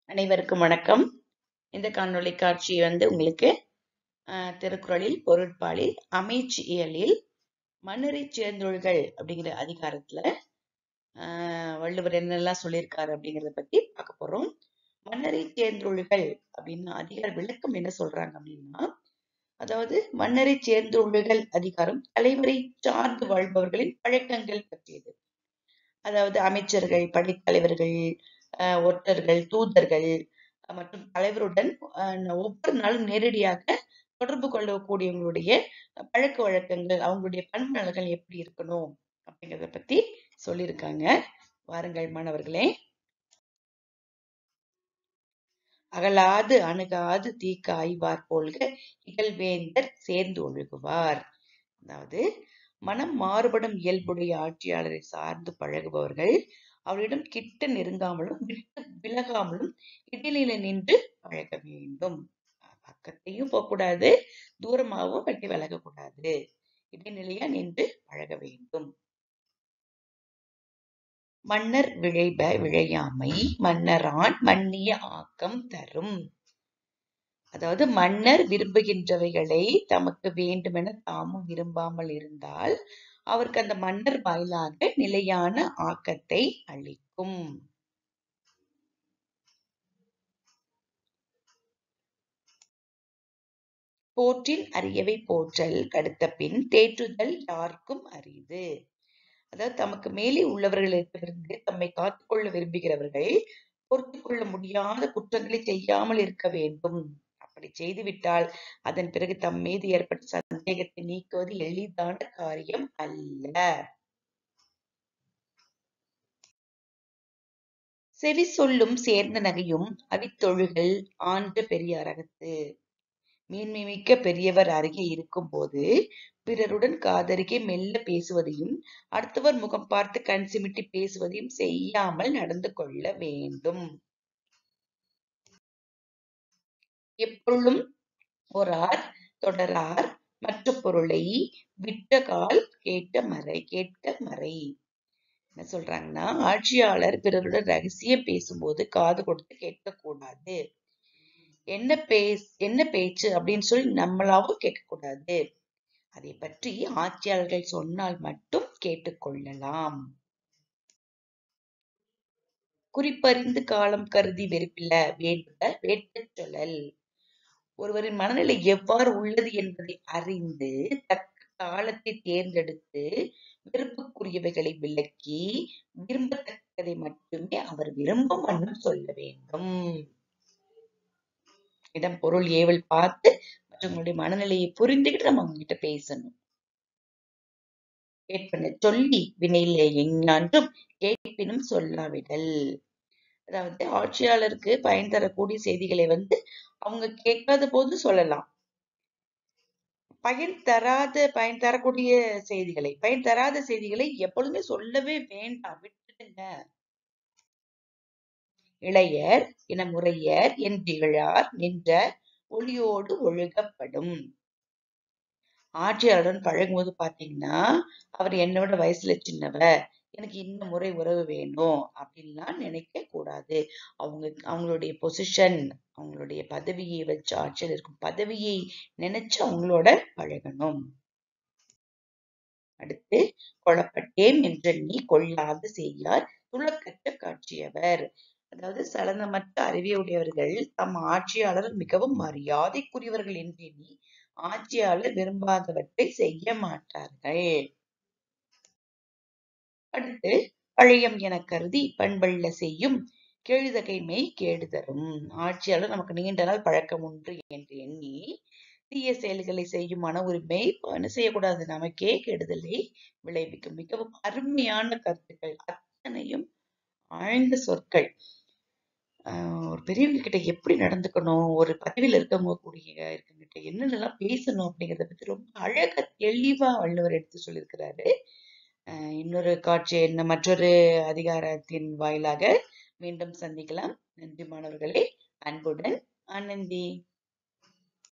அனைவருக்கும் வணக்கம். இந்த காணொளி காட்சி உங்களுக்கு திருக்குறளில் பொருட்பாலில் அமைச்சியலில் மன்னரை சேர்ந்தொழுகள் அப்படிங்கிற அதிகாரத்துல வள்ளுவர் என்னெல்லாம் சொல்லியிருக்காரு அப்படிங்கறத பத்தி பார்க்க போறோம். மன்னரை சேர்ந்தொழுகள் அப்படின்னு அதிகார விளக்கம் என்ன சொல்றாங்க அப்படின்னா, அதாவது மன்னரை சேர்ந்தொழுகள் அதிகாரம் தலைவரை சார்ந்து வாழ்பவர்களின் பழக்கங்கள் பற்றியது. அதாவது அமைச்சர்கள், படைத்தலைவர்கள், ஒற்றர்கள், தூதர்கள் மற்றும் தலைவருடன் ஒவ்வொரு நாளும் நேரடியாக தொடர்பு கொள்ளக்கூடியவங்களுடைய பழக்க வழக்கங்கள், அவங்களுடைய பண்பு நலன்கள் எப்படி இருக்கணும் அப்படிங்கறத பத்தி சொல்லியிருக்காங்க. வாருங்கள் மாணவர்களே. அகலாது அணுகாது தீக்க ஆய்வார் போல்க இகழ்வேந்தர் சேர்ந்து ஒழுகுவார். அதாவது மனம் மாறுபடும் இயல்புடைய ஆட்சியாளரை சார்ந்து பழகுபவர்கள் அவரிடம் கிட்ட நெருங்காமலும் விட்டு விலகாமலும் இடைநிலை நின்று பழக வேண்டும். பக்கத்தையும் போகக்கூடாது, தூரமாகவும் வெட்டி விலகக்கூடாது, இடைநிலையா நின்று பழக வேண்டும். மன்னர் விழைப விழையாமை மன்னரான் மன்னிய ஆக்கம் தரும். அதாவது மன்னர் விரும்புகின்றவைகளை தமக்கு வேண்டுமென தாமும் விரும்பாமல் இருந்தால் அவருக்கு அந்த மன்னர் வாயிலாக நிலையான ஆக்கத்தை அளிக்கும். போற்றின் அரியவை போற்றல் கடுத்த பின் தேற்றுதல் யாருக்கும் அரிது. அதாவது தமக்கு மேலே உள்ளவர்களிடமிருந்து தம்மை காத்துக்கொள்ள விரும்புகிறவர்கள் பொறுத்து கொள்ள முடியாத குற்றங்களை செய்யாமல் இருக்க வேண்டும். அப்படி செய்துவிட்டால் அதன் பிறகு தம் மீது ஏற்பட்ட சந்தேகத்தை நீக்குவது எளிதான காரியம் அல்ல. செவி சொல்லும் சேர்ந்த நகையும் அவித்தொழுகல் ஆன்ற பெரிய அறகத்து. மேன்மை மிக்க பெரியவர் அருகே இருக்கும் போது பிறருடன் காதருகே மெல்ல பேசுவதையும் அடுத்தவர் முகம் பார்த்து கண் சிமிட்டி பேசுவதையும் செய்யாமல் நடந்து கொள்ள வேண்டும். எப்பொருளும் ஒரார் தொடரார் மற்ற பொருளை விட்ட கால் கேட்க மறை. என்ன சொல்றாங்கன்னா, ஆட்சியாளர் பிறருடன் ரகசியம் பேசும்போது காது கொடுத்து கேட்கக்கூடாது. என்ன பேச்சு அப்படின்னு சொல்லி நம்மளாவும் கேட்கக்கூடாது. அதை பற்றி ஆட்சியாளர்கள் சொன்னால் மட்டும் கேட்டுக்கொள்ளலாம். குறிப்பறிந்து காலம் கருதி வெறுப்பில வேண்டுக வேட்கச் சொல்லல். ஒருவரின் மனநிலை எவ்வாறு உள்ளது என்பதை அறிந்து தக்க காலத்தை தேர்ந்தெடுத்து விரும்புக்குரியவைகளை விளக்கி விரும்பத்தக்கதை மட்டுமே அவர் விரும்பும் வண்ணம் சொல்ல வேண்டும். இடம் பொருள் ஏவல் பார்த்து மற்றவங்களுடைய மனநிலையை புரிந்துகிட்டு நம்ம அவங்க கிட்ட பேசணும். கேட்பன சொல்லி வினையிலே எஞ்ஞான்றும் கேட்பினும் சொல்லாவிடல். அதாவது ஆட்சியாளருக்கு பயன் தரக்கூடிய செய்திகளை அவங்க கேட்காத போது சொல்லலாம். பயன் தரக்கூடிய செய்திகளை, பயன் தராத செய்திகளை எப்பொழுதுமே சொல்லவே வேண்டாம், விட்டுடுங்க. இளையர் என முறையர் என்றிகழார் நின்ற ஒளியோடு ஒழுகப்படும். ஆட்சியாளருடன் பழகும்போது பாத்தீங்கன்னா, அவர் என்னோட வயசுல சின்னவர், எனக்கு இந்த முறை உறவு வேணும் அப்படின்லாம் நினைக்க கூடாது. அவங்களுடைய பொசிஷன், அவங்களுடைய பதவியை வச்சு, ஆட்சியில் இருக்கும் பதவியை நினைச்சு அவங்களோட பழகணும். அடுத்து கொளப்பட்டேம் என்றெண்ணி கொள்ளாது செய்யார் துளக்கற்ற காட்சியவர். அதாவது சலனமற்ற அறிவியுடையவர்கள் தம் ஆட்சியாளர் மிகவும் மரியாதைக்குரியவர்கள் என்று எண்ணி ஆட்சியாளர் விரும்பாதவற்றை செய்ய மாட்டார்கள். அடுத்து பழையம் என கருதி பண்பள்ள செய்யும் கேழுதகைமை கேடு தரும். ஆட்சியாளர் நமக்கு நீண்ட நாள் பழக்கம் உண்டு என்று எண்ணி தீய செயல்களை செய்யும் மன உரிமை செய்யக்கூடாது, நமக்கே கெடுதலை விளைவிக்கும். மிகவும் அருமையான கருத்துக்கள், அத்தனையும் ஆழ்ந்த சொற்கள். ஒரு பெரியவங்க கிட்ட எப்படி நடந்துக்கணும், ஒரு பதவியில இருக்கவங்க என்னென்னலாம் பேசணும் அப்படிங்கறத பத்தி ரொம்ப அழகா தெளிவா வள்ளுவர் எடுத்து சொல்லியிருக்கிறாரு. இன்னொரு காட்சி மற்றொரு அதிகாரத்தின் வாயிலாக மீண்டும் சந்திக்கலாம். நன்றி மாணவர்களே. அன்புடன் ஆனந்தி.